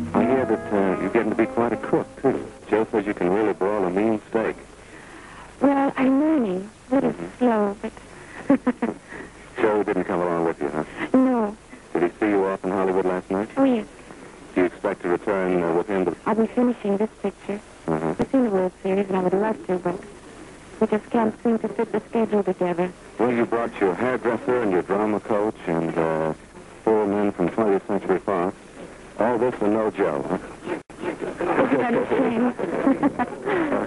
I hear that you're getting to be quite a cook, too. Joe says you can really broil a mean steak. Well, I'm learning. A little slow, but... Joe didn't come along with you, huh? No. Did he see you off in Hollywood last night? Oh, yes. Do you expect to return with him to... I'll be finishing this picture. I've seen the World Series, and I would love to, but we just can't seem to fit the schedule together. Well, you brought your hairdresser and your drama coach and 4 men from 20th Century Fox. All this and no Joe, huh? Is it a shame?